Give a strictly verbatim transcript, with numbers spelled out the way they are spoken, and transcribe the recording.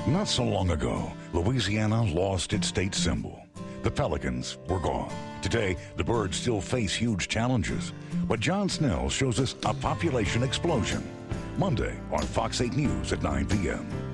Not so long ago, Louisiana lost its state symbol. The pelicans were gone. Today, the birds still face huge challenges, but John Snell shows us a population explosion. Monday on Fox eight News at nine p m